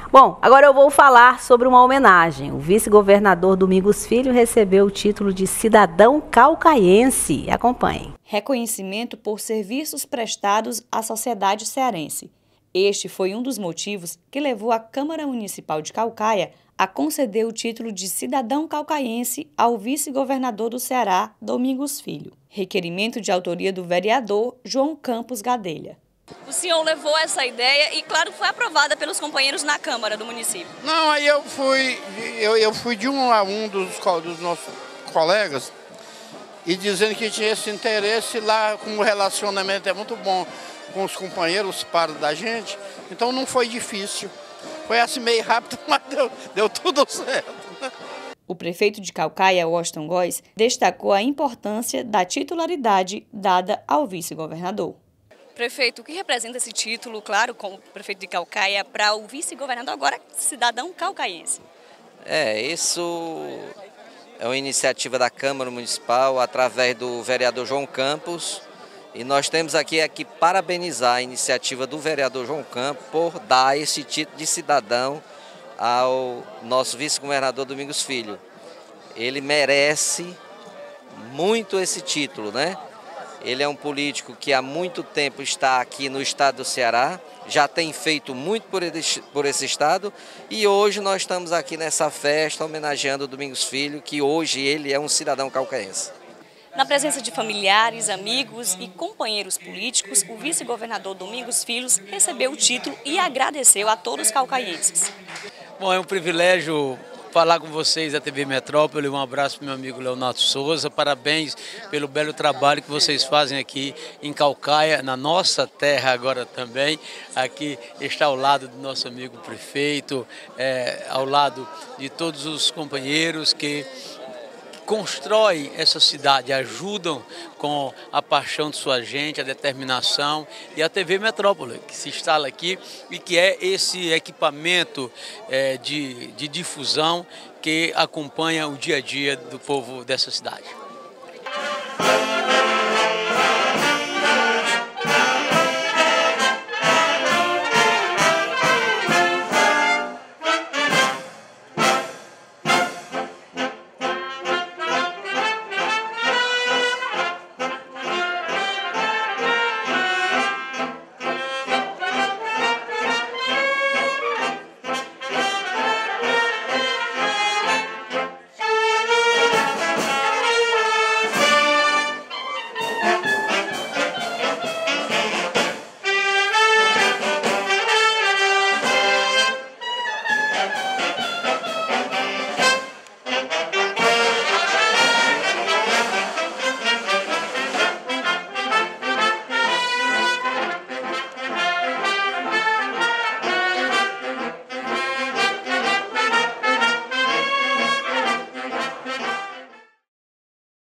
Bom, agora eu vou falar sobre uma homenagem. O vice-governador Domingos Filho recebeu o título de cidadão caucaiense. Acompanhe. Reconhecimento por serviços prestados à sociedade cearense. Este foi um dos motivos que levou a Câmara Municipal de Caucaia a conceder o título de cidadão caucaiense ao vice-governador do Ceará, Domingos Filho. Requerimento de autoria do vereador João Campos Gadelha. O senhor levou essa ideia e, claro, foi aprovada pelos companheiros na Câmara do município. Não, aí eu fui de um a um dos nossos colegas e dizendo que tinha esse interesse lá, como o relacionamento é muito bom com os companheiros, os pares da gente, então não foi difícil. Foi assim meio rápido, mas deu tudo certo. O prefeito de Caucaia, Washington Góes, destacou a importância da titularidade dada ao vice-governador. Prefeito, o que representa esse título, claro, como prefeito de Caucaia, para o vice-governador, agora cidadão caucaiense? Isso é uma iniciativa da Câmara Municipal, através do vereador João Campos, e nós temos aqui que parabenizar a iniciativa do vereador João Campos por dar esse título de cidadão ao nosso vice-governador Domingos Filho. Ele merece muito esse título, né? Ele é um político que há muito tempo está aqui no estado do Ceará, já tem feito muito por esse estado e hoje nós estamos aqui nessa festa homenageando o Domingos Filho, que hoje ele é um cidadão caucaense. Na presença de familiares, amigos e companheiros políticos, o vice-governador Domingos Filho recebeu o título e agradeceu a todos os caucaienses. Bom, é um privilégio falar com vocês da TV Metrópole. Um abraço para o meu amigo Leonardo Souza. Parabéns pelo belo trabalho que vocês fazem aqui em Caucaia, na nossa terra agora também. Aqui está ao lado do nosso amigo prefeito, ao lado de todos os companheiros que constroem essa cidade, ajudam com a paixão de sua gente, a determinação, e a TV Metrópole, que se instala aqui e que é esse equipamento de difusão que acompanha o dia a dia do povo dessa cidade.